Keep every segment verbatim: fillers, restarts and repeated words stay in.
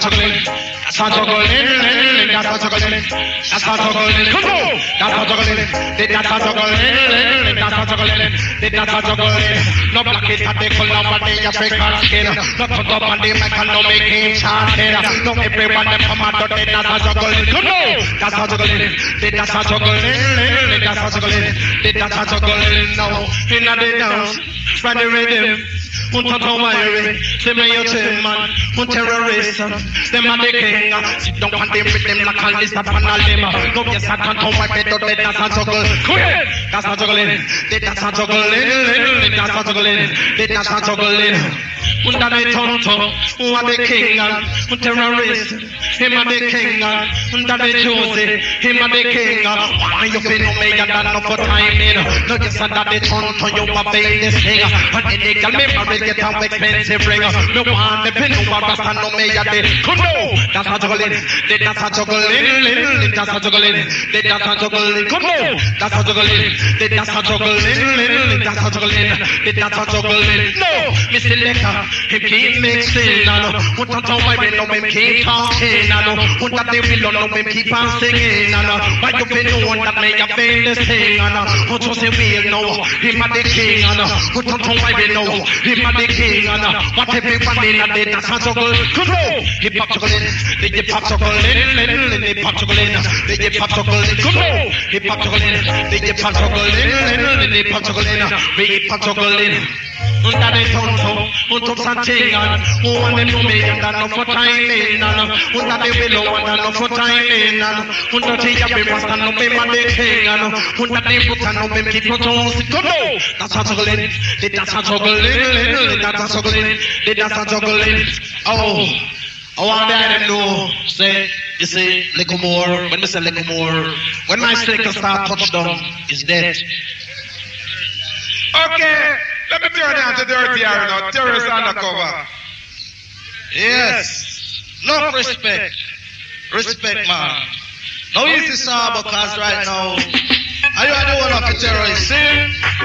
juggling. That's how juggling. That's how juggling. That's how juggling. Come on. That's how juggling. That's how juggling. That's how juggling. That's how juggling. No black it at the color, but they African skin. No put up on the mic and no make him chanted. No everyone them come out of the that's how juggling. Come on. That's how juggling. That's how juggling. That's how juggling. That's how juggling. No, in the dance, right the rhythm. Un tato wiry, they may your tin man, un terrorist, them are the king, sit down on them with them like a list upon a limb. No, yes, I can't come my bed, they dance and juggle. Quick! That's not juggling, they dance and juggling, they dance and juggling, they dance and juggling. Under the tonto, what the king, un terrorist, him are the king, under the Josie, him are the king. Why you feel no major than no for timing? No, yes, under the tonto, you are paying this thing, and the girl me get an expensive ring. No one the pin over Rasta no me ya de. Come on, that's how juggling. They that's how juggling. That's how juggling. They that's how juggling. Come on, that's how juggling. They that's how juggling. That's how juggling. They that's how juggling. No, Mister Lecca, him keep mixing. No, what on top I no him keep talking. No, what that they will no him keep on singing. No, why you been the one that make you feel this thing? No, what you say we know him a the king. No, what on top I know him the king and what everyone in a day that's a juggle. Come on, hip hop juggling, the hip hop juggling, the hip hop juggling, the hip hop juggling. Come on, hip hop juggling, the hip hop juggling, the hip hop juggling, the hip hop juggling. Under the tonto, unto Santingan, who want them to me and no for timing, under the willow and no for timing, under the yappy must and no be my king, under the foot and no be keep your toes. Come on, that's a juggling, that's a juggling, that's a juggling, that's a juggling. Oh, I want them to know, say, you see, little more, when we say little more, when my sticker start touchdown, is dead. Okay. Let me turn down to Dirty Harry now, terrorist undercover. Yes, enough respect. Respect, man. Now easy, sir, because right now, are you the one of the terrorists? See?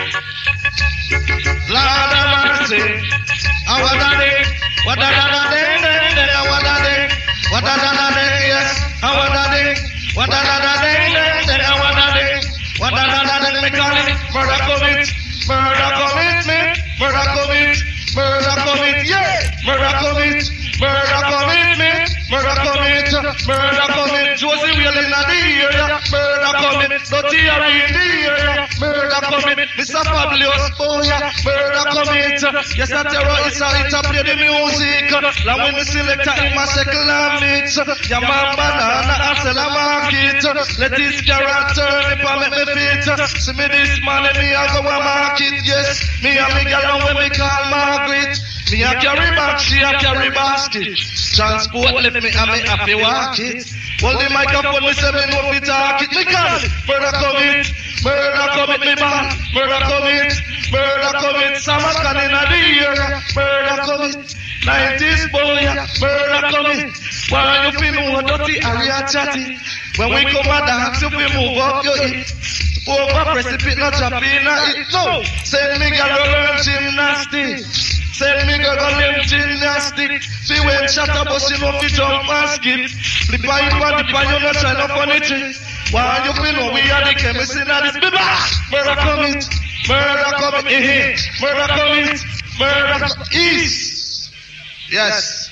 Lord of mercy. And what are they? What are they? What are they? What are they? Yes. And what are they? What are they? What are they? What are they? Me call it murder commit. Murder commitment, murder commit, murder commit, yeah, murder commit, murder commitment, murder commit, murder commit. Josie wheel in the area, murder commit, Dirty Harry in the area, murder commit, Mister Fabulous boy, murder commit. Yes, a terrorist, it's a play the music. Now when the selector in my second mix, your man banana, I sell a market. Let this carrot turn if I make me fit. See me this man and me I go a market, yes. Me and me girl when we call Margaret. Me a carry back, she a carry basket. Transport left me and me have to walk it. Hold the microphone, me say me know fi talk it. Me call it murder commit, murder commit me man, murder commit, murder commit. Samakan in the area, murder commit. nineties boy, murder commit. Why you feel no Dirty Harry a chatty? When we come a dance, you feel move up your hip. Over precipitate, not chopping it. No, send me girl learn gymnastics. Send me girl learn gymnastics. See when shut up, but she know fi jump and skip. The pipe and the pipe, you not try no funny trick. Why you feel no we are the chemists in this? Be back. Murder commit, murder commit, eh? Murder commit, murder east. Yes,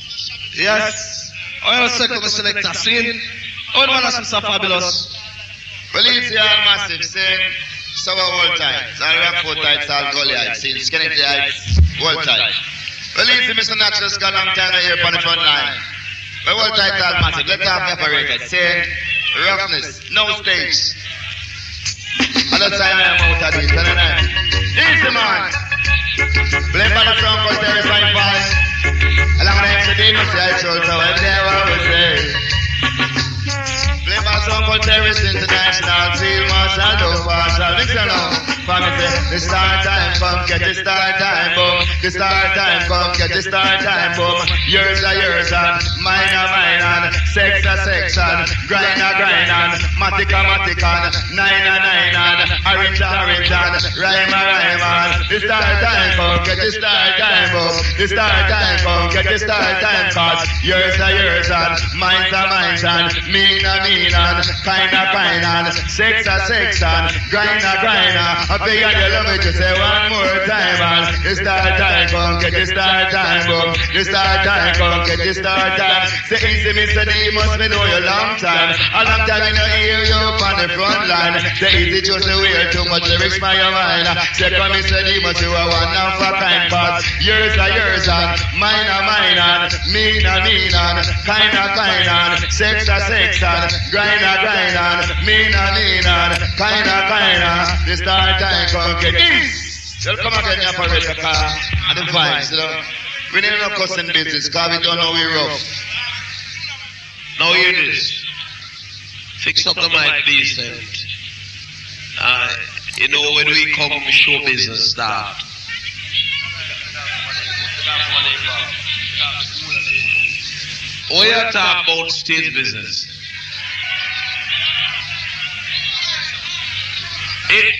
yes. I was second selector. Sing. Oh, no one has Mister Fabulous. Police here massive, say, so hold tight. Sorry, we have four tight, all gully heights. See, Schenectady heights, hold tight. Police, Mister Natural's got a long time here on the front line. We hold tight, all massive. Let's have operated. Say, roughness, no stage. Other time I am out of this, and then easy man. Play by the song called Terrifying Voice. Along with the M C D, Mister I told so every day what we say. Play by the song Powerful terrorist international, field marshal, don't marshal. Listen now, family, the star time come, get the star time, boom. The star time come, get the star time, boom. Years are years and mine are mine and sex are sex and grind are grind and matic are matic and nine are nine and orange are orange and rhyme are rhyme and the star time come, get the star time, boom. The star time come, get the star time, cause years are years and minds are minds and mean are mean and kind are kind and sex are sex and grind are grind and I beg you love me to say one more time and the star time come, get the star time, boom. The star time come, get the star time. Say easy, Mister D, must me know you long time. A long time in the hear you on the front line. Say easy, just the way too much lyrics by your mind. Say come, Mister D, must you a one of a kind part. Years are years and mine are mine and mean are mean and kind are kind and sex are sex and grind are grind and mean are mean and kind are kind and the star time come, get this. They'll come again here for the car and the vibes, you know. We need no cussing business because we don't know we rough. Now hear this. Fix up the mic decent. Uh, you know when we come show business start. We are talking about stage business. It,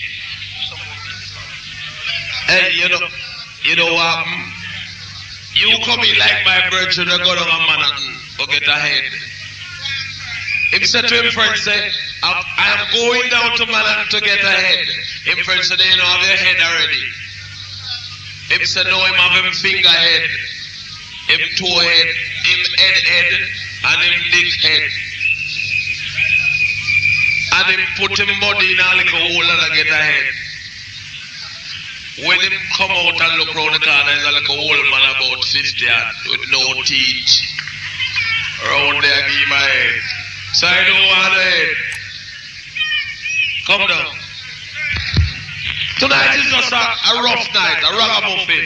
and you know, you know what? Um, you come in like my virtue to go down a Manhattan, go get ahead. Him said to him friend, say, I am going down to Manhattan to get ahead. Him friend said, you know, have your head already. Him said, no, him have him finger head, him toe head, him head head, and him dick head. And him put him body in a little hole and get ahead. When him come out and look round the corner, there's a little old man about fifty with no teeth. Round there, give my head. So I don't want the head. Come down. Tonight is just a, a rough night, a ragamuffin.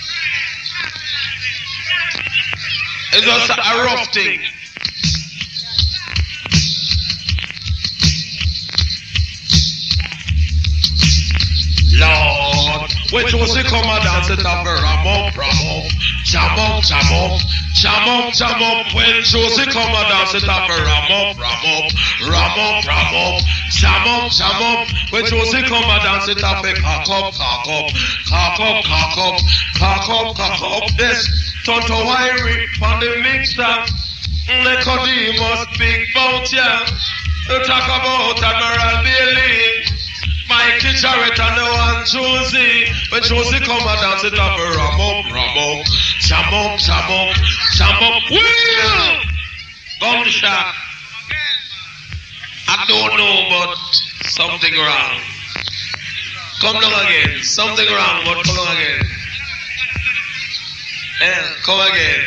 It's just a, a rough thing. Lord, when Josie come and dance it up, ram up, ram up, jam up, jam up, jam up, jam up. When Josie come and dance it up, ram up, ram up, ram up, ram up, jam up, jam up. When Josie come and dance it up, cock up, cock up, cock up, cock up, cock up, cock up. This Tonto Wiry on the mixer, Nicodemus big bout ya. Talk about Admiral Bailey. Mikey Jarrett and the one Josie. When Josie come and dance it up, ram up, ram up, jam up, jam up, jam up. Wheel! Gunshot. I don't know, but something wrong. Come down again. Something wrong, but come down again. Yeah, come again.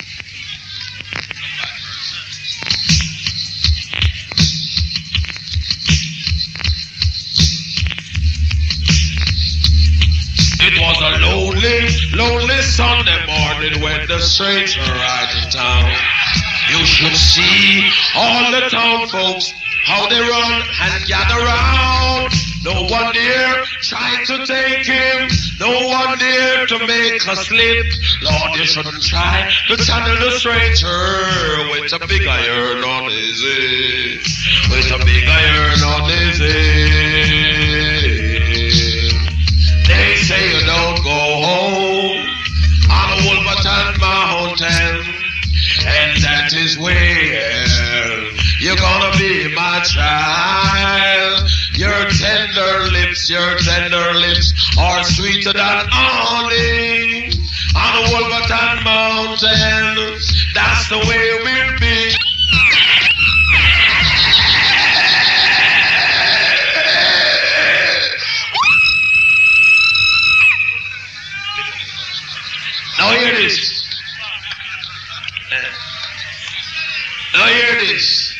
It was a lonely, lonely Sunday morning when the stranger arrived in town. You should see all the town folks, how they run and gather round. No one there tried to take him, no one there to make a slip. Lord, you shouldn't try to channel the stranger with a big iron on his head, with a big iron on his head. They say you don't go home on Wolverton Mountain, and that is where you're gonna be my child. Your tender lips, your tender lips are sweeter than honey on Wolverton Mountain. That's the way we'll be. Now hear this. Now hear this.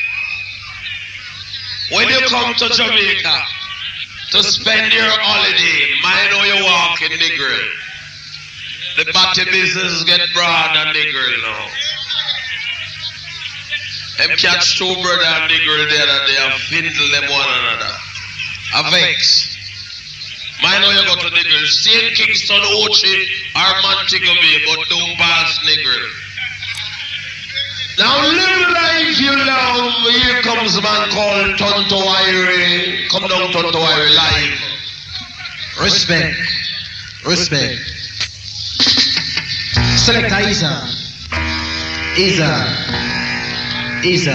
When you come to Jamaica to spend your holiday, mind how you walk in the grill. The party business get broad and the grill now. Them catch two brother and the girl there and they have fiddle them one another. A vex. Mind how you go to the girl. Saint Kingston, Ochi, or Montego Bay, but don't pass the girl. Now live life you love. Here comes a man called Tonto Irie. Come down Tonto Irie live. Respect. Respect. Selector Isa. Isa. Isa.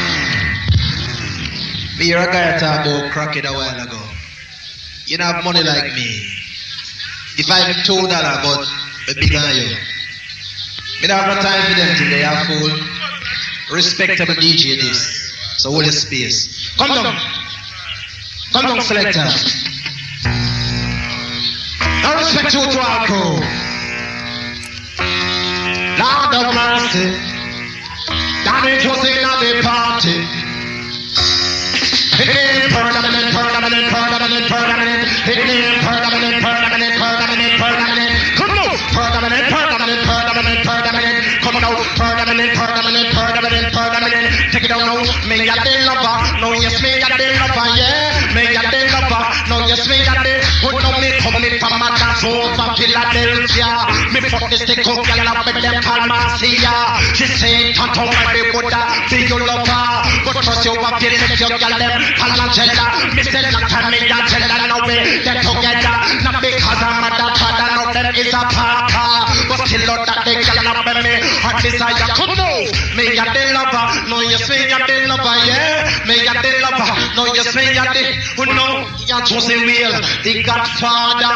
Me hear a guy talk about crooked a while ago. You don't have money like me. If I have two dollars, but a bigger than you. Me don't have no time for them today, I fool. Respectable D J this. So hold your space. Come down. Come down, selector. I respect you to our crew. Lord of mercy. Danny was in the party. Hit name permanent, permanent, permanent, permanent. Hit name permanent, permanent, permanent, permanent. Come on, permanent, permanent, permanent, permanent. Come on, permanent, permanent, permanent, permanent. Take it down now. Me a day lover, no yes me a day lover, yeah. Me a day lover, no yes me a day. Who know me coming from a dance over Philadelphia? Me fuck this stick up, girl, up with them Palmacia. She say, Tonto, my baby, would that be your lover? But first you have to let your girl them Palangela. Me say, not time me a tell her no way. Get together, not because I'm a father, no them is a papa. But still not that they girl up with me. Heart desire, come on. Me a day lover, no yes me a day lover, yeah. Me a day lover, no yes me a day. Who know, you're choosing real, the Godfather.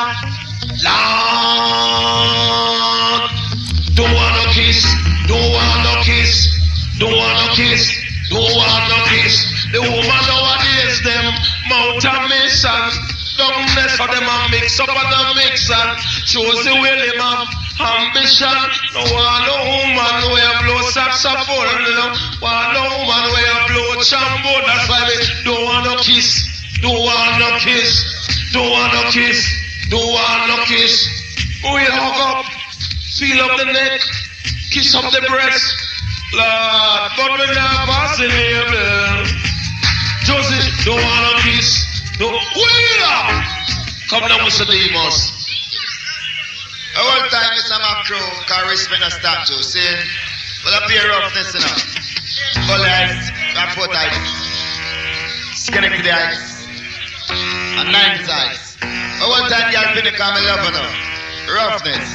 Lord, don't wanna kiss, don't wanna kiss, don't wanna kiss, don't wanna kiss. The woman nowadays them mount a mission. Don't mess with them and mix up with the mixer. Choose the way them have ambition. No one no woman where blow saxophone. No one no woman where blow trombone. That's why we don't wanna kiss, don't wanna kiss, don't wanna kiss, don't wanna kiss. We hug up, feel up the neck, kiss up the breast. Lord, but we not passing here. Josie, don't wanna kiss. Don't. Where? Come down, Mister Demos. The whole time, Mister Macro, can respect the statue. See, well, a pair roughness, you know. Gully ice, and foot ice, skinny the ice, and nine ice. The whole time, y'all been the common love, you know. Roughness.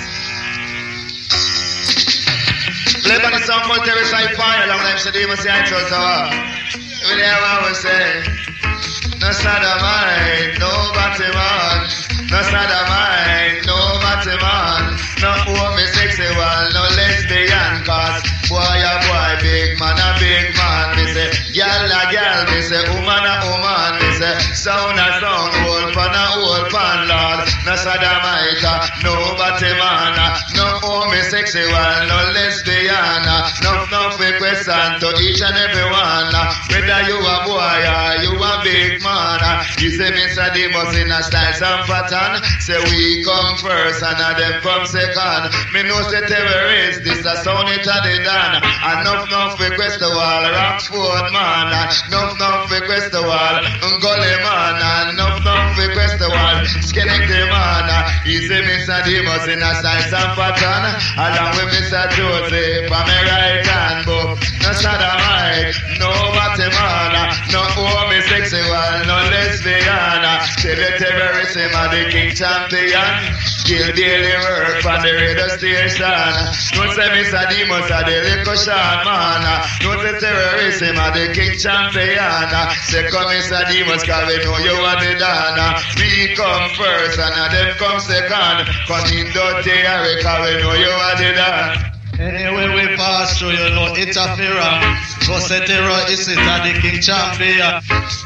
Play by the song called Terrace High Fire, long time, Mister Demos, the intro, so uh, every day I will say, no sodomite, no Batman, no sodomite, no Batman, no homosexual, no lesbian, cause boy a boy, big man a big man, me say, gal a gal, me say, woman a woman, me say, sound a sound, old pan a old pan, Lord, no sodomite, no Batman, no homosexual, no lesbian, no, no fake question to each and every one, whether you a boy or you a big man. You say Mister Demos in a style some pattern. Say we come first and a them come second. Me know say terrorists, this a sound it a the dan. Enough enough request the wall, Rockford man. Enough enough request the wall, Gully man. Enough enough request the wall, Schenectady man. You say Mister Demos in a style some pattern. Along with Mister Joseph on my right hand, but no sodomite, no Batman, no homosexual, no lesbian. Say the terrorism of the king champion. Kill daily work on the radio station. Don't say Mister Demos of the little Sean man. Don't say terrorism of the king champion. Say come Mister Demos cause we know you are the dan. We come first and them come second. Come in dirty Eric cause we know you are the dan. Anyway, we pass through, you know, it's a terror. So say terror is it at the king champion.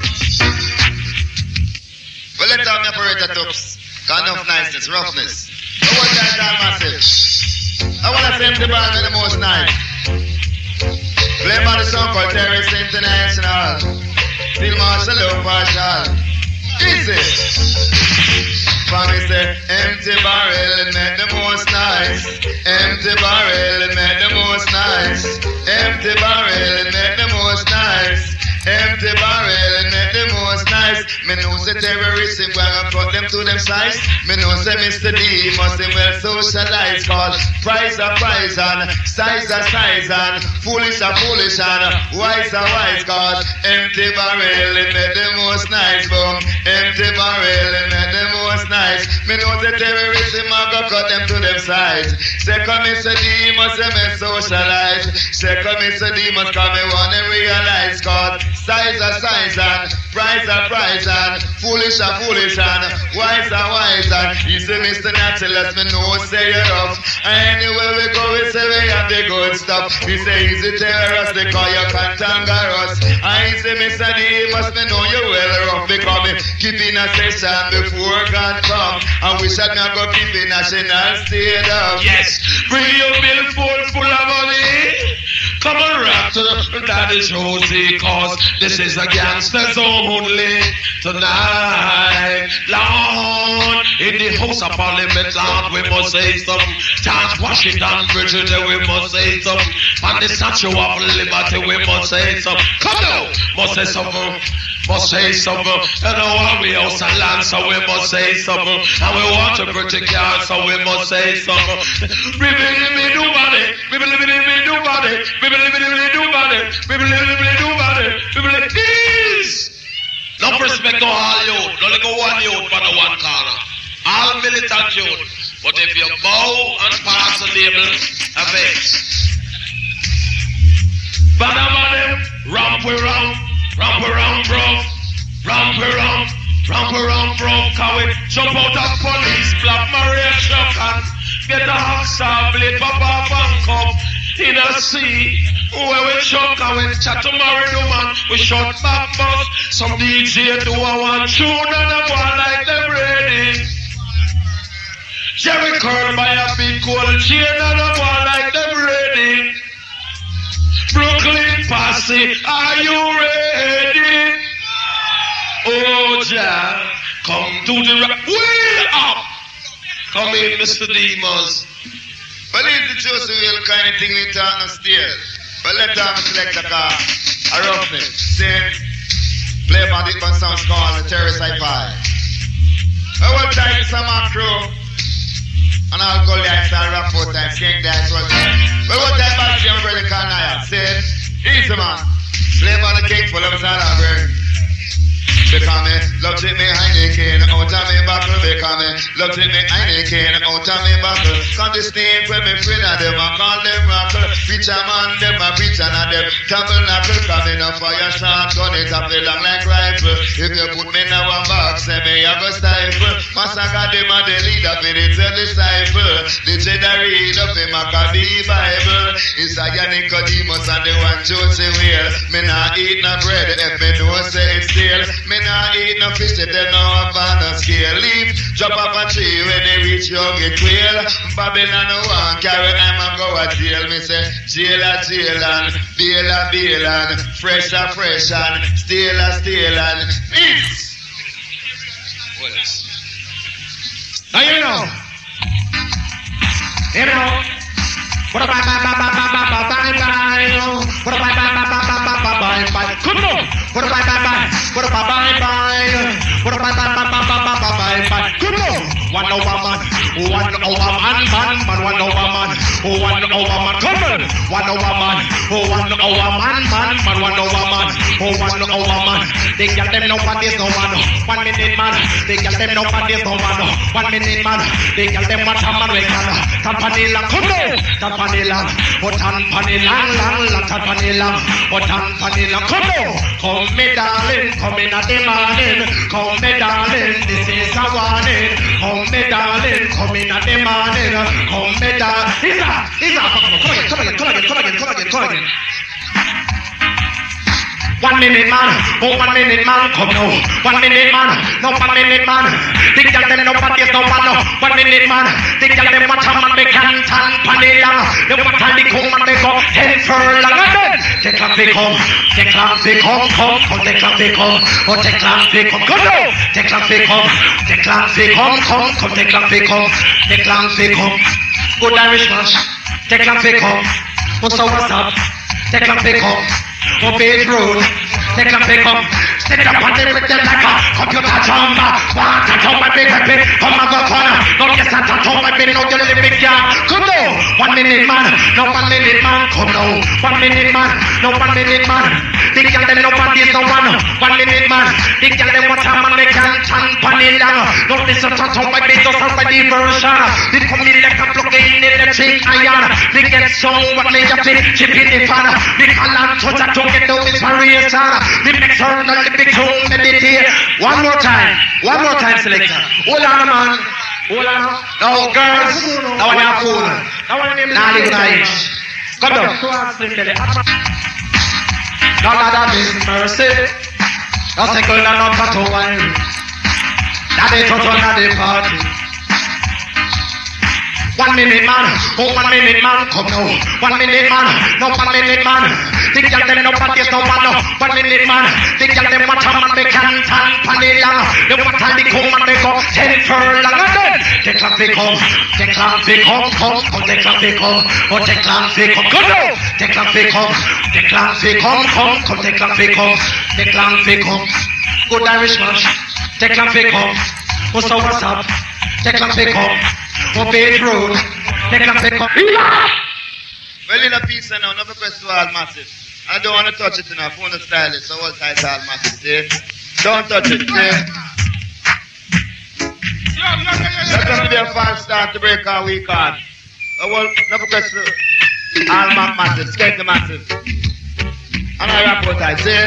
Well, let down the operator tops. Got enough niceness, roughness. I want that down massive. I want to send the band with the most nice. Play by the song called Terrorist International. Still Marshall, Love Marshall. Easy. For me say, empty barrel make the most nice. Empty barrel make the most nice. Empty barrel make the most nice. Empty barrel make the most nice. Me know say terrorists him gonna put them to them size. Me know say Mister D must him well socialize. Cause price a price and size a size and foolish a foolish and wise a wise. Cause empty barrel make the most nice. Boom. Empty barrel make the most nice. Me know the terrorists him a go cut them to them size. Say come Mister D must him well socialize. Say come Mister D must come me wanna realize. Cause size a size and price a price and foolish a foolish and wise a wise and he say Mister Naturalist me know say you're rough. Anywhere we go we say we have the good stuff. We say he's a terrorist because you cantangerous. I say Mister D must me know you well rough because me keep in a session before God come and we shall not go keep in national state up. Yes, bring your bill full full of money. Come on rap to Daddy Josie cause this is a gangster's only tonight. Lord, in the House of Parliament, Lord, we must say something. George Washington, Bridget, we must say something. And the Statue of Liberty, we must say something. Come on, must say something. Must say something. You know we house and land, so we must say something. And we want to protect God, so we must say something. We believe in nobody. We believe in nobody. We believe in nobody. We believe in nobody. We believe this. No respect to all youth. Don't go one youth for the one corner. All militant youth. But if you bow and pass the label, a vex. Badabadem, romp we romp, romp we romp, bro. Romp we romp, romp we romp, bro. Can we jump out of police, black Maria truck and get the hacksaw blade, pop off and come in a sea. Where we chuck and we chat to marry the man, we shot back bus. Some D J do a one tune and a one like them ready. Jerry curl by a big gold chain and a one like them ready. Brooklyn Posse, are you ready? Oh, Jah, come to the rock. Way up! Come in, Mister Demas. Well, it's the Joseph Will kind of thing we talk no still. But let them select a car. A roughneck. Sing. Play about it one sound called the Terrorist Hi-Fi. I will time is some crew. And I'll call the ice and rap four times. Skank the ice one time. But what time back to your brother Kanaya? Say, easy man. Play about the king full of his hand burn. Because me love to me Heineken out of me buckle. Because me love to me Heineken out of me buckle. Come this thing when me friend of them, I call them rockle. Preacher man, them a preacher and them tabernacle. Come in a fire shot, gun it up, they long like rifle. If you put me in a one box, say me I go stifle. Massacre them and the leader for the tell disciple. The Jedi read up in Maccabi Bible. It's a Nicodemus and the one Joseph Will. Me nah eat no bread if me know say it's stale. Me nah eat no fish, they don't know about no scale. Leaf, drop off a tree when they reach young get quail. Babylon no one carry I'm a go a jail. Me say, jail a jail and bail a bail and fresh a fresh and steal a steal and peace. What else? Now you know. You know. What about bye bye bye bye bye bye bye bye? What about bye bye bye bye bye bye bye? Come on. What about bye bye? What about bye bye? What about bye bye bye bye bye bye bye? Come on. One over man, one over man, man, man, one over man, one over man. Come on. One over man, one over man, man, man, one over man, one over man. They get them no parties no one, one minute man. They get them no parties no one, one minute man. They get them what a man we can. Company lang, come on. Company lang, what company lang, lang, lang, company lang, what company lang. Come on, come me darling, come in at the morning, come me darling, this is a warning. Come me darling, come in at the morning, come me darling. Is that, is that, come again, come again, come again, come again, come again, come again. One minute man, oh one minute man, come now. One minute man, no one minute man. The girl them no parties no one no. One minute man, the girl them watch a man they can't stand panny long. They watch a they come and they go ten furlong again. Take a big come, take a big come, come, come, take a big come, oh take a big come, come now. Take a big come, take a big come, come, come, take a big come, take a big come. Good Irish man, take a big come. What's up, what's up? Take a big come. Oh, Beach Road, take a pick up, sit up on the with the like a computer jumper, want to jump my big happy, come on the corner, don't get that to jump my big, no, you're the big guy, come now, one minute man, no one minute man, come now, one minute man, no one minute man, the girl them nobody is no one, one minute man, the girl them what time and they can't stand panny long, don't listen to jump my big, don't start by diversion, they come in like a plug in electric iron, they get so what they have to chip in the fan, they call on to that. Don't get down this variation. The next turn on the big home meditate. One more time. One more time, selector. Hold on, man. Hold on. Now, girls. Now, I'm not fool. Now, I'm nice. Come down. Now, Lord have mercy. Now, take a lot of battle wine. Now, they touch on the party. One minute man, oh one minute man, come now. One minute man, no one minute man. The girl them no parties no one no. One minute man, the girl them watch a man they can't stand panny long. They watch a they come and they go ten furlong again. Take a big home, take a big home, come, come, take a big home, oh take a big home, come now. Take a big home, take a big home, come, come, take a big home, take a big home. Good Irish man, take a big home. What's up, what's up? Take a big home. Oh, Beach Road, take a pick up. Well, in a piece now, no request to all massive. I don't want to touch it enough. Phone style it, so all tight all massive. See? Don't touch it. See? That's going to be a fast start to break our week on. I want no request to all massive, skate the massive. And I rap what I say.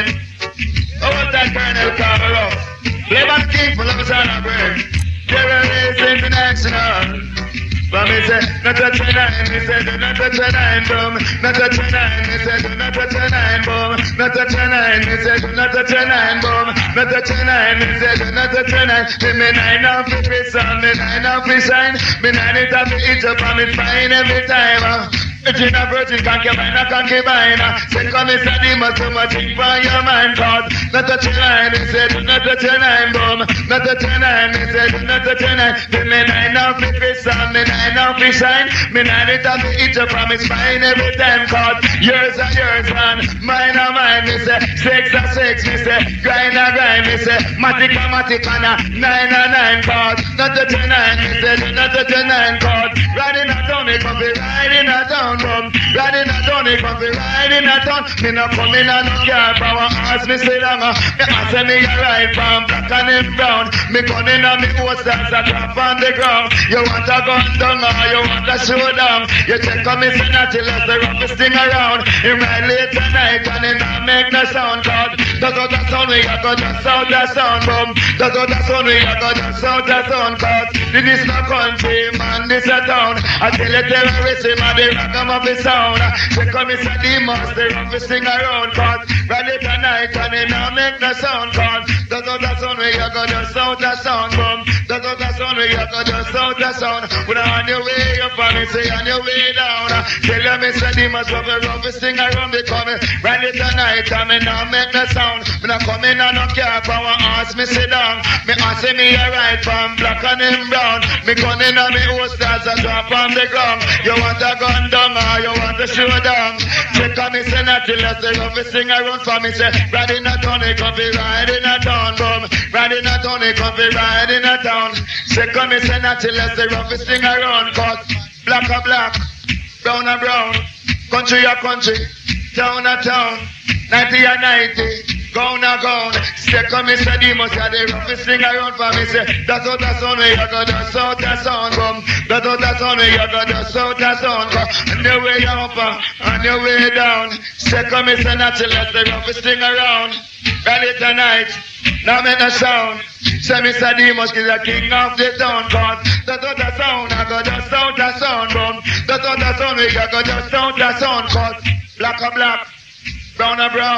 All that Colonel Carver. Play back king for love is on a bird. Terrorist international. But me say, not touch a nine, me say, do not touch a nine, boom. Not touch a nine, me say, do not touch a nine, boom. Not touch a nine, me say, do not touch a nine, boom. Not touch a nine, me say, do not touch a nine. Me me nine off the face on, me nine off the shine. Me nine it off the itch up, and me fine every time. Virgin a virgin, concubine a concubine. Say come is a demon, so much in for your mind. Cause not touch a nine, me say, do not touch a nine, boom. Not touch a nine, me say, do not touch a nine. Me me nine off the face on, me nine off the shine. Me nine it off the itch up, and me fine every time. Cause yours are yours, man. Mine are mine, me say. Six are six, me say. Grind are grind, me say. Matic are matic, and a nine are nine. Cause not touch a nine, me say, do not touch a nine. Cause riding a town, it come be riding a town. Riding a town, it come be riding a town. Me no come in a no car, power ask me sit down. Me ask me a ride from black and in brown. Me gun in a me horse that's a drop on the ground. You want a gun down or you want a showdown? You check on me say not till the roughest thing around. Him ride late at night and it not make no sound. Cause that's how the sound we a go just out the sound boom. That's how the sound we a go just out the sound. Cause this is no country man, this a town. I tell you terrorists him a the rock of the sound. Check on me say the most the roughest thing around. Cause ride late at night and it not make no sound. Cause that's how the sound we a go just out the sound boom. That's how the sound we a go just out the sound. When on your way up and me say on your way down. Tell you me say the most of the roughest thing around. Because ride late at night and me not make no sound. Me not come in and no car power ask me sit down. Me ask me a ride from black and in brown. Me gun in and me horse that's a drop on the ground. You want a gun down or you want a showdown? Check on me say not till that's the roughest thing around. For me say riding a town it come be riding a town boom. Riding a town it come be riding a town. Check on me say not till that's the roughest thing around. Cause black a black, brown a brown, country a country, town a town, ninety a ninety. Gone a gone, say come me say the most of the roughest thing around. For me say that's how the sound we you go just out the sound boom. That's how the sound we you go just out the sound. On your way up, on your way down. Say come me say natural that's the roughest thing around. Rally tonight, now make no sound. Say me say the most is the king of the town. Cause that's how the sound I go just out the sound boom. That's how the sound we you go just out the sound. Cause black a black, brown a brown,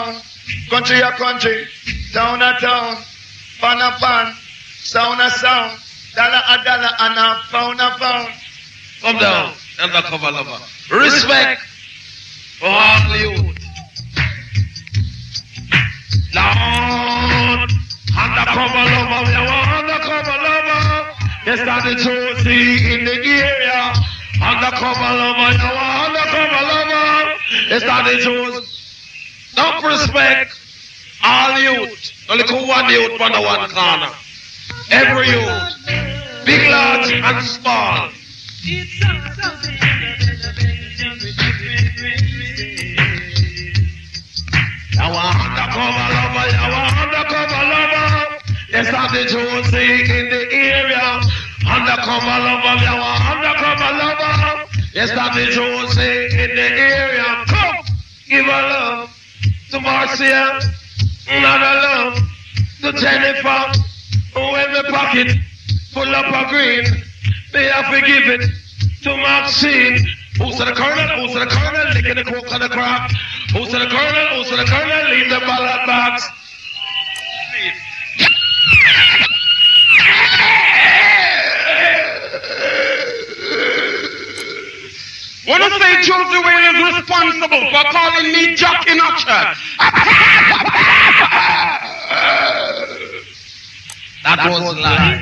Country a country, town a town, pan a pan, sound a sound, dollar a dollar and a pound a pound. Come down, undercover lover. Respect for all youth. Lord, undercover lover, you are undercover lover. Yes, that is Josie in the area. Undercover lover, you are undercover lover. Yes, that is Josie. Don't respect all youth. Only one youth on the one corner. Every youth, big, large, and small. You are undercover lover, you are undercover lover. Yes, that is Josie in the area. Undercover lover, you are undercover lover. Yes, that is Josie in the area. Come, give her love to Marcia, another love to Jennifer. When the pocket full up of green, they have to give it to Maxine. Who's to the colonel? Who's to the colonel? Licking the coke on the crop. Who's to the colonel? Who's to the colonel? Leave the ballot box. When I say Josie Wayne is responsible for calling me Jockey Notcher. That was a lie.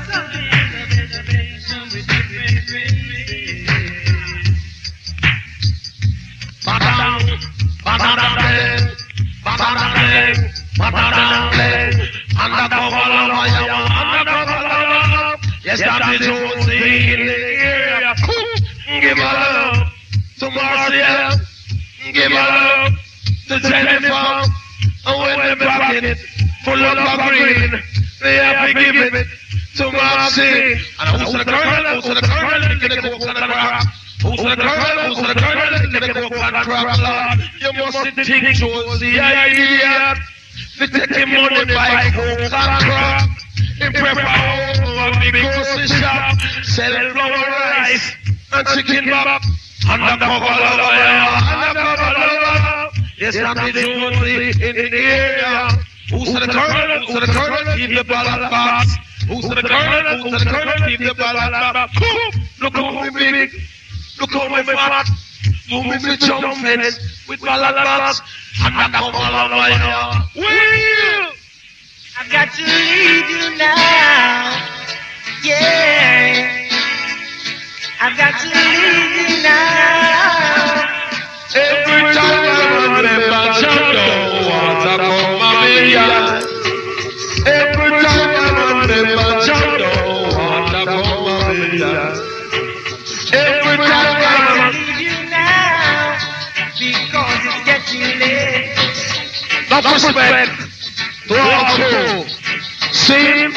Badang, badang, badang, badang, undercover lover, you are undercover lover. Yes, that is Josie in the area. Give her love to Marcia. Give her love to Jennifer. And when the pocket full of green, they have to give it to Maxine. And who's the colonel? Who's the colonel? Licking the coke on the crop. Who's the colonel? Who's the colonel? Licking the coke on the crop, Lord. You must think Josie, idiot. To take him money by coke and crop. In prepare over the grocery shop. Sell flour rice and chicken bop. Undercover lover, undercover lover. Yes, I'm the Josie in the area. Who's to the colonel? Who's to the colonel? Keep the ballot box. Who's to the colonel? Who's to the colonel? Keep the ballot box. Look how me big. Look how me fat. Do me me jump fence with ballot box. Undercover lover, Will! I've got to leave you now. Yeah. I've got to leave you now. Every time I remember Chando, water come my beard. Every time I remember Chando, water come my beard. Every time I leave you now because it's getting late. no respect to all crew. See?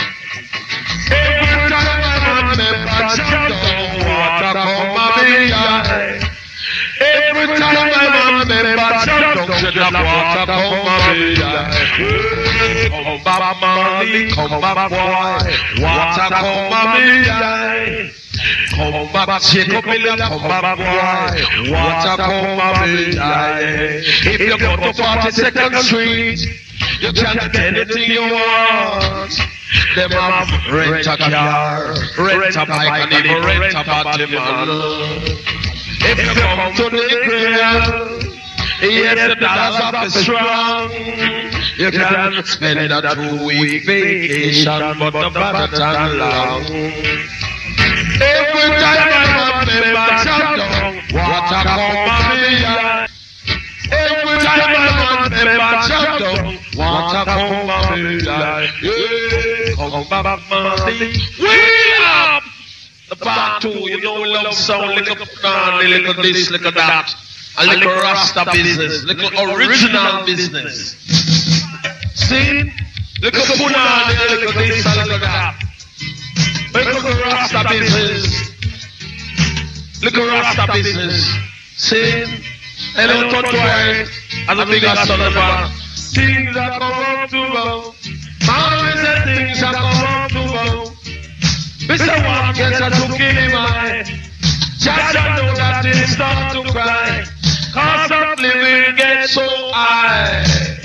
Every time I remember Chando, water come my beard. Every time I remember Chando, should have water come my beard. Come back, Molly, come back, boy. Water come my beard. Come back, Jacob Miller, come back, boy. Water come my beard. If you go to forty-second Street, you can get anything you want. Them have rent a car, rent a bike, and even rent a batman. If you come to the crib, yes, the dollars are strong. You can spend a two-week vacation, but the budget long. Every time I remember Chando, water come my beard. Every time I remember Chando, water come my beard. Come back, Monday. We up! The part two, you know, love sound, little punani, little this, little that. A little Rasta business, little original business. See? Little punani, little this, little that. Little Rasta business. Little Rasta business. See? Hello, Totwai, and the bigger son of a. Things are come up to go. Always the things are come up to go. Mister One gets a to kill him eye. Just know that he start to cry. Cause of living gets so high.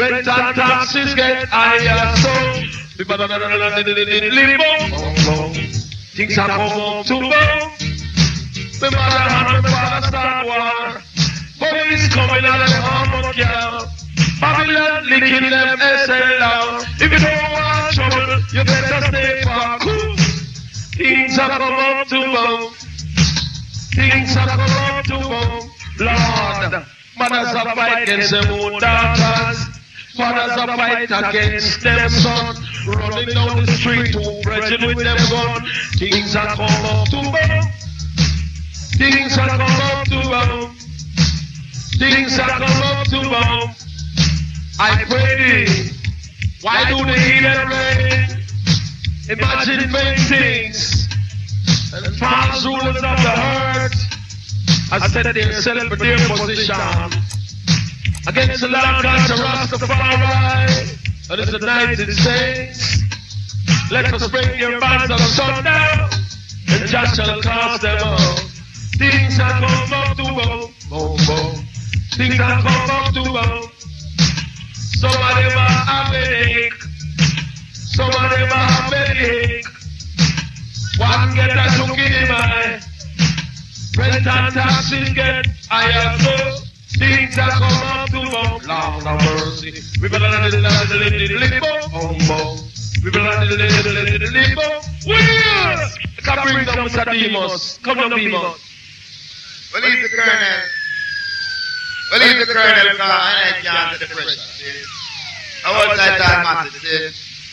Rent and taxes get higher, so people don't live on. Things are come up to bow. My mother and my father start war. Police coming and them armor girl. Babylon licking them S L out. If you don't want trouble, you better stay far. Cool. Things are come up to bow. Things are come up to bow. Lord, mothers are fight against them own daughters. Fathers are fight against them son. Running down the street to brethren with them gun. Things are come up to bow. Things are come up to bow. Things are come up to bow. I pray thee, why do the heathen reign? Imagine vain things and false rulers of the earth has set themselves for their position against the Lord God, the Rastafari, and it's the United States. Let us bring your bands of sundown, and Jah shall cast them out. Things are come up to bow, bow, bow. Things are come up to bow. Some of them are awake. Some of them are awake. One get a look in the eye. Rent and taxes get higher, so things are come up to bow. Lord of mercy. We better let it let it let it bow. We better let it let it let it bow. We're come bring down Mister Demus. Come down, Demus. Well, he's the colonel. Well, leave the colonel car and I can't the pressure, see? I want that time matter, see?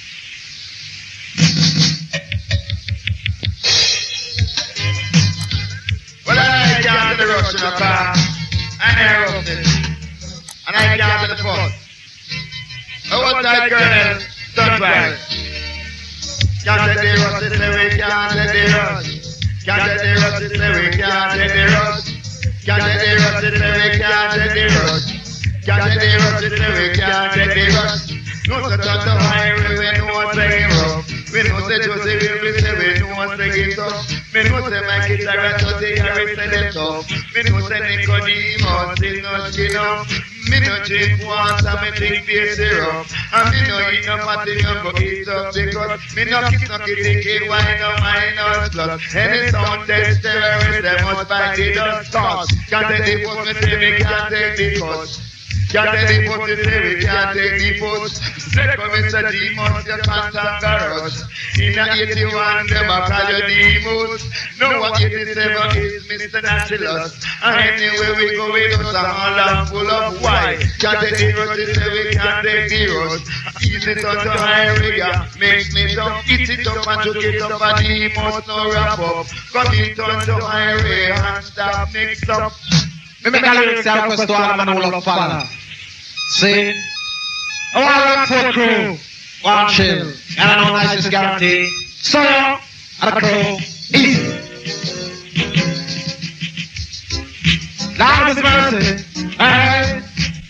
Well, I can't the rush in the car and I rough it. And I can't the foot. I want that colonel, don't worry. Can't let the rush it away, can't let the rush. Can't let the rush it away, can't let the rush. Can't let the rush it away, can't let the rush. Can't let the rush it away, can't let the rush. No such on the highway when no one's playing rough. We know say Jose will be say we no one's playing tough. We know say my kids are at Jose carry say them tough. We know say Nicodemus is no skin up. Me no drink water, me drink beer syrup. And me no eat no fatty, no go eat up because me no kiss no kitty kid, wine no minus blood. Any sound test terrorist, they must fight the dust toss. Can't take the post, me say me can't take the post. Can't take the post, me say me can't take the post. Let come Mister Demus, you can't anger us. In a eighty-one, them a call you Demus. No one eighty-seven is Mister Naturalist. And anywhere we go, we do some all full of white. Can't take the road, they say we can't take the road. Eat it up to high rigor, makes me dumb. Eat it up and took it up and he must no wrap up. Come it on to high rigor and stop mix up. Me make a lyrics here request to all man who love father. See? I want to rock for crew. One chill. And I know nice is guaranteed. So yeah, and a crew. Easy. Lord is mercy. Hey.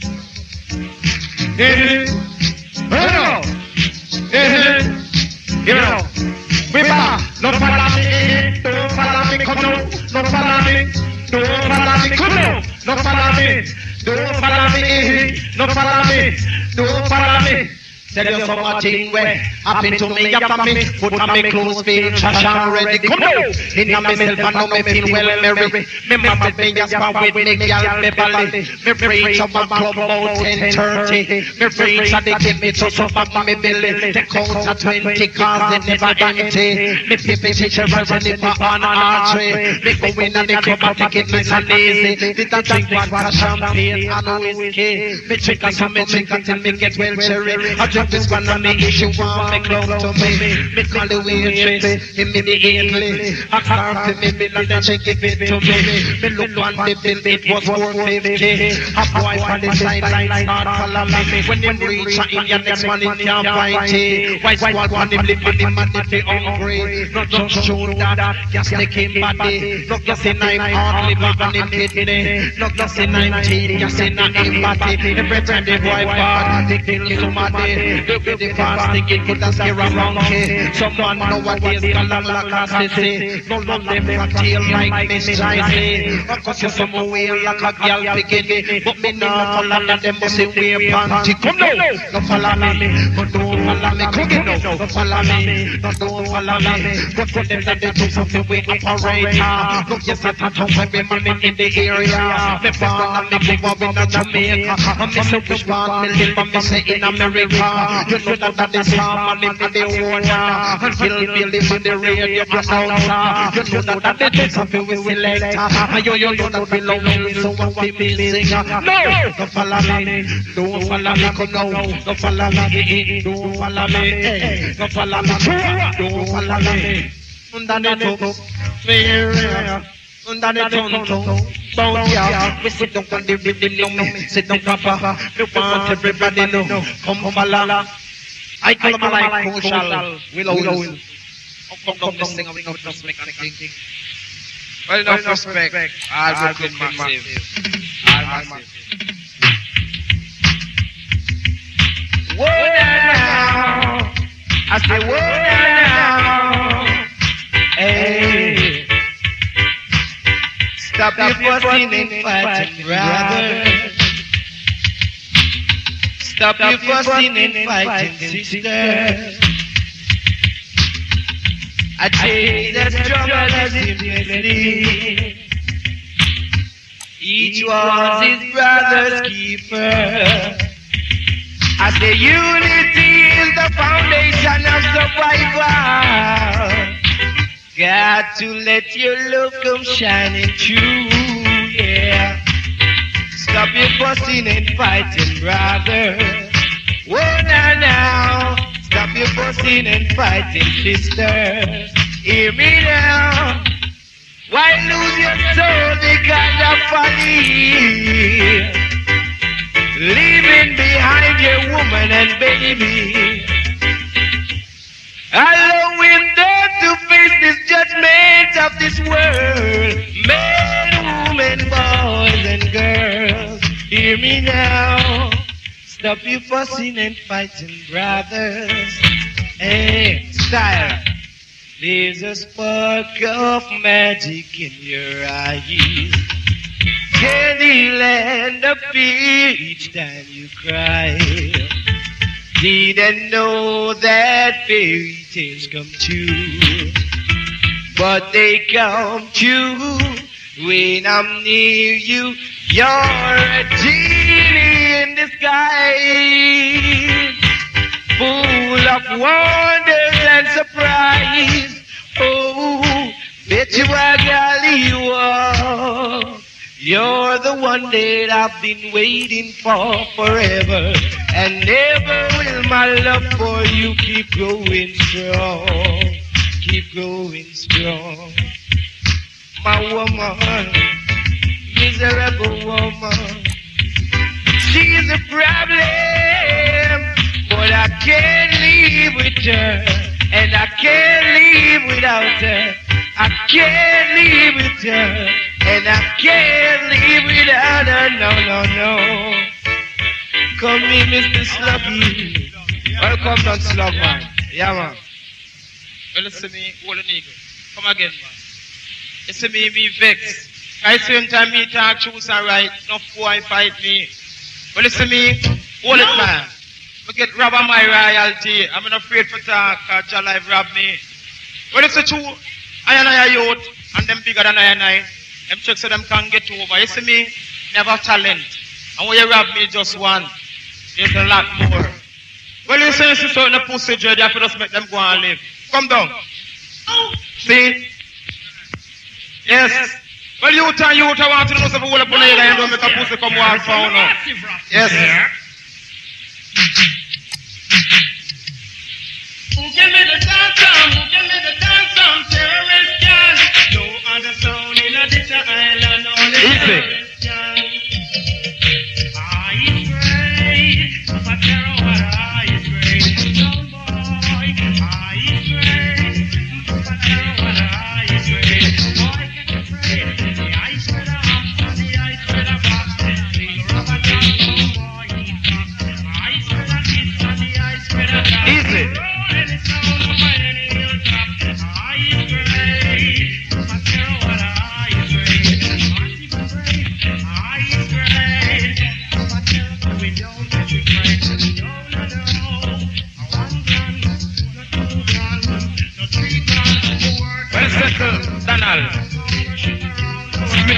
Hey. Hey. Hey. You know. We back. No follow me. Don't follow me. Come on. No follow me. Don't follow me. Come on. No follow me. Don't follow me. No follow me. Don't follow me. Tell you some more thing where happen to me after me. Put on me clothes, feel trash and ready. Come on. In a myself and now me feel well merry. Me mama me just for with me girl me belly. Me preach up a club about ten thirty. Me preach and they give me to so up me belly. Take out a twenty cars they never empty. Me people teacher and it for on archery. Me go in and they club and take it nice and easy. Did I drink vodka, champagne and whiskey. Me drink and some me drink until me get well cherry. This one on the issue, want me close to me. Me call the waitress immediately. I can't me bill and then she give it to me. Me look on the bill, it was four fifty. A boy on the sideline start follow me. When them reach in your next one, it can't fight it. White squad on him living him and if they hungry. Not just show that, just take him body. Not just in nine hard liver and him kidney. Not just in nineteen, just in a him body. Every time the boy bad, they kill somebody. The way the fast thinking could have scare a monkey. Someone nowadays can look like a sissy. No love them for tail like Miss Joycey. Cause you're some way like a girl picking. But me not follow them, must say wear panty. Come now, no follow me, but don't follow me. Come in now, no follow me, no don't follow me. But for them that they do something we operator. Look, yes, I touch on every man in the area. Me born and me big up in Jamaica. And me say which one me live and me say in America. You know that that is harmony in the water. Until we live in the radio announcer. You know that that is something we select. And you, you know that we love me, so what we be sing. No, don't follow me, don't follow me, come now. Don't follow me, don't follow me, don't follow me, don't follow me. Under the top, fair, under the tonto, bound ya. We sit down on the rhythm, no me, sit down papa. We want everybody know, come follow. I come like Koshal, will will. Come come come sing, we not just make a thing. Well, enough respect. All good massive. All massive. Whoa now, I say whoa now, hey. Stop your fussing and fighting, brother. Stop your fussing and fighting, sister. I take the struggle as simplicity. Each one's his brother's keeper. I say unity is the foundation of survival. Got to let your love come shining through, yeah. Stop your fussing and fighting, brother. Whoa, now, now. Stop your fussing and fighting, sister. Hear me now. Why lose your soul because of folly? Leaving behind your woman and baby. Allowing them to face this judgment of this world. Men, women, boys and girls. Hear me now. Stop your fussing and fighting, brothers. Hey, style. There's a spark of magic in your eyes. Candy land up here each time you cry. Didn't know that fairy tales come true, but they come true when I'm near you. You're a genie in disguise, full of wonders and surprise. Oh, bet you are, girl, you are. You're the one that I've been waiting for forever, and never will my love for you keep growing strong, keep growing strong. My woman, miserable woman, she's a problem, but I can't live with her, and I can't live without her. I can't live with her, and I can't live without her. No, no, no. Come in, Mister Sluggy. Welcome down, Slug, man. Yeah, man. Well, listen me, Golden Eagle. Come again, man. Listen me, me vex. At the same time, me talk truth and right. No boy fight me. Well, listen me, hold it, man. I get robbed of my royalty. I'm not afraid for talk, because your life robbed me. Well, listen true. I and I are youth, and them bigger than I and I. Them checks so them can't get over. You see me, never talent. And when you rob me just one, there's a lot more. Well, you say you see something in the pussy, Jed, you have to just make them go and live. Come down. See? Yes. Well, youth and youth, I want to know if you hold up on the head and don't make a pussy come one found out. Yes. Who give me the dance song? Who give me the dance song? Terrorist can. No other sound in a this island. Only terrorist can. I pray of a terror what I pray. Young boy, I pray of a terror what I pray. Boy, can you pray? The ice with a hop and the ice with a box. The rubber dance, boy, ice with a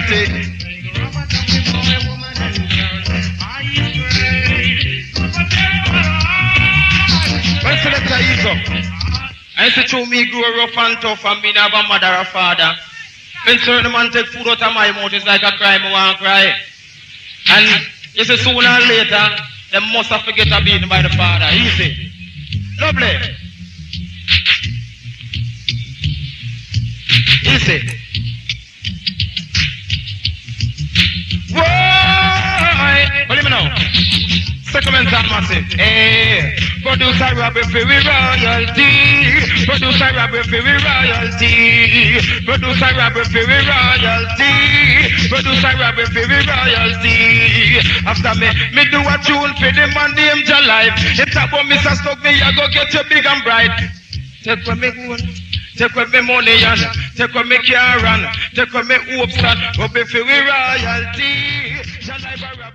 royalty. When selector ease up, I say to me grow rough and tough and me never mother or father. When certain man take food out of my mouth, it's like a crime, I want to cry. And you say sooner or later, they must have forget to be by the father. Easy. Lovely. Easy. Why? What do you know? Settlements are massive. Hey, producer Robbie for we royalty. Producer Robbie for we royalty. Producer Robbie for we royalty. Producer Robbie for we royalty. After me, me do a tune for the man named Jalive. It's about Mister Stuck me, I go get you big and bright. Take what me gold, take what me money and take what me car and take what me hopes and Robbie for we royalty. Jalive